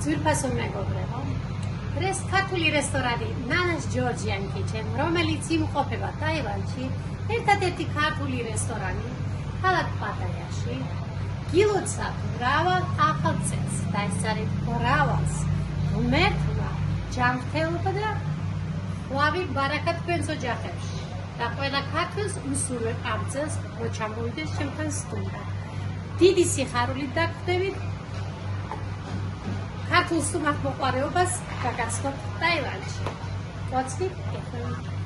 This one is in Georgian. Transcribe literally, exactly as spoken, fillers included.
ძვირფასო მეგობრებო, ეს ქართული რესტორანი ნანას ჯორჯიან კიჩენ, რომელიც იმყოფება ტაილანდში, ერთადერთი ქართული რესტორანი ქალაქ პატაიაში. გილოცავ მრავალ ახალ წელს და ეს არის მრავალს ღმერთმა ჯანმრთელობა და ხვავი ბარაკა თქვენს ოჯახებში და ყველა ქართველს უსურვებ ამ წელს, რომ ჩამოვიდეს ჩემთან სტუმრად. დიდი სიხარულით დაგხვდებით ქართულ სტუმართ მოყვარეობას გაგაცნობთ ტაილანდში. What's the difference?